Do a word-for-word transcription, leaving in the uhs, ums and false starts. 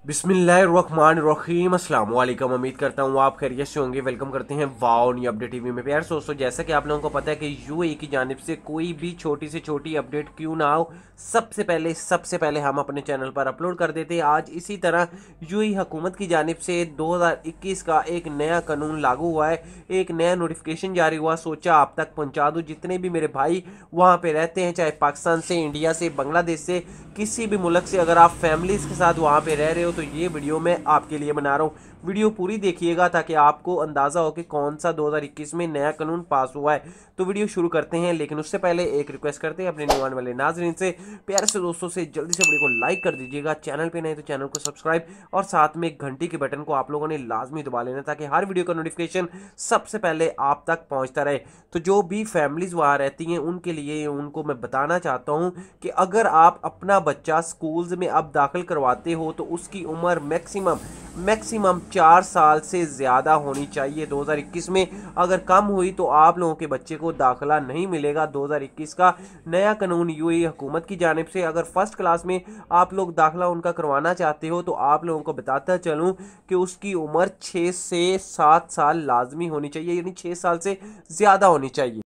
बिस्मिल्लाहिर्रहमानिर्रहीम अस्सलाम वालेकुम। उम्मीद करता हूँ आप खैरियत से होंगे। वेलकम करते हैं वाओ न्यू अपडेट टीवी में। प्यार दोस्तों, जैसा कि आप लोगों को पता है कि यूएई की जानिब से कोई भी छोटी से छोटी अपडेट क्यों ना हो, सबसे पहले सबसे पहले हम अपने चैनल पर अपलोड कर देते हैं। आज इसी तरह यूएई हुकूमत की जानिब से दो हज़ार इक्कीस का एक नया कानून लागू हुआ है, एक नया नोटिफिकेशन जारी हुआ। सोचा आप तक पहुँचा दूँ। जितने भी मेरे भाई वहाँ पर रहते हैं, चाहे पाकिस्तान से, इंडिया से, बांग्लादेश से, किसी भी मुल्क से, अगर आप फैमिलीज के साथ वहाँ पे रह रहे हो तो ये वीडियो मैं आपके लिए बना रहा हूँ। वीडियो पूरी देखिएगा ताकि आपको अंदाज़ा हो कि कौन सा दो हज़ार इक्कीस में नया कानून पास हुआ है। तो वीडियो शुरू करते हैं, लेकिन उससे पहले एक रिक्वेस्ट करते हैं अपने न्यू आने वाले नाजरीन से, प्यारे से दोस्तों से, जल्दी से वीडियो को लाइक कर दीजिएगा। चैनल पे नहीं तो चैनल को सब्सक्राइब और साथ में घंटी के बटन को आप लोगों ने लाजमी दबा लेना ताकि हर वीडियो का नोटिफिकेशन सबसे पहले आप तक पहुँचता रहे। तो जो भी फैमिलीज वहाँ रहती हैं उनके लिए उनको मैं बताना चाहता हूँ कि अगर आप अपना बच्चा स्कूल्स में अब दाखिल करवाते हो तो उसकी उम्र मैक्सिमम मैक्सिमम चार साल से ज़्यादा होनी चाहिए। दो हज़ार इक्कीस में अगर कम हुई तो आप लोगों के बच्चे को दाखिला नहीं मिलेगा। दो हज़ार इक्कीस का नया कानून यूएई हुकूमत की जानिब से, अगर फर्स्ट क्लास में आप लोग दाखिला उनका करवाना चाहते हो तो आप लोगों को बताता चलूँ कि उसकी उम्र छः से सात साल लाजमी होनी चाहिए, यानी छः साल से ज़्यादा होनी चाहिए।